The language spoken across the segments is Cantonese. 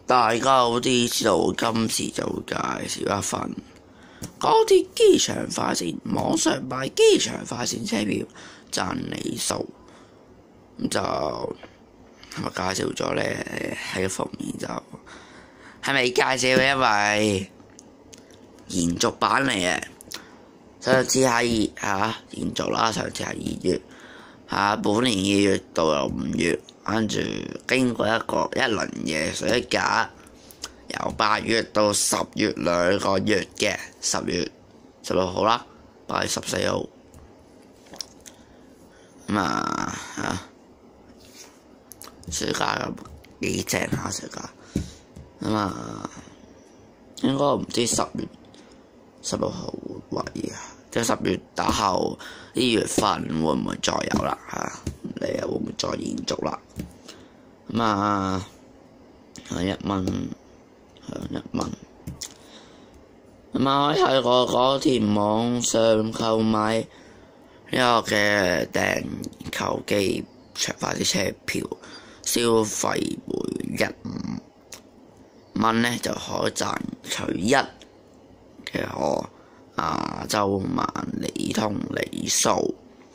大家好，知道今次就會介紹一份高鐵機場快線網上買機場快線車票賺里數。咁就係咪介紹咗咧？喺個封面就係咪介紹？因為延續版嚟嘅，上次係延續啦，上次係2月本年2月到5月。跟住經過一輪嘅暑假，由8月到10月2個月嘅10月16號啦，8月14號。暑假咁幾正下暑假。應該唔知10月16號為即係10月打後呢月份會唔會再有啦？你又會唔會再延續啦？響1蚊。可以喺個高鐵網上購買呢個嘅訂購機場快啲車票，消費每1蚊咧就可以賺取1嘅亞洲萬里通里數。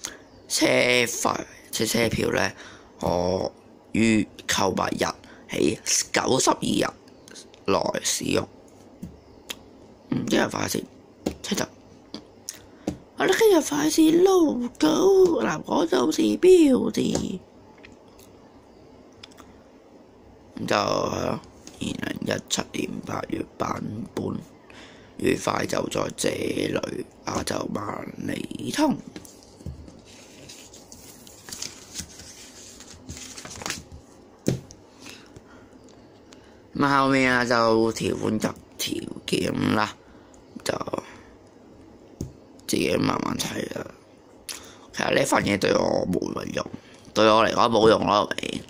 車票咧可於購買日起92日內使用。今日快線出就我哋今日快線 logo 嗱，嗰度是標誌。咁就係咯，2017年8月版本，愉快就在這裡，亞洲萬里通。後面就條款及條件啦，就自己慢慢睇啦。其實呢份嘢對我冇乜用，對我嚟講冇用咯，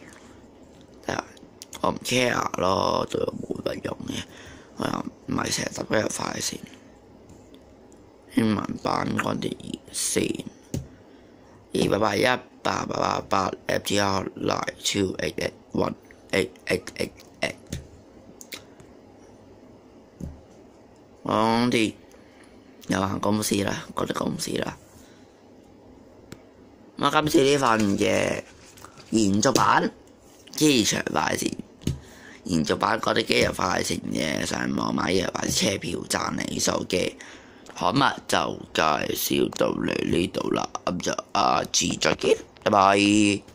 我唔 care 咯，對我冇乜用嘅。我又唔係成日搭嗰條快線，英文版嗰條熱線28818888 FTR 92881888。港鐵有限公司啦，嗰啲公司啦。今次呢份嘅延續版機場快線，延續版嗰啲機場快線嘅上網買嘢或者車票賺里數嘅刊物就介紹到嚟呢度啦。咁就下次再見，拜拜。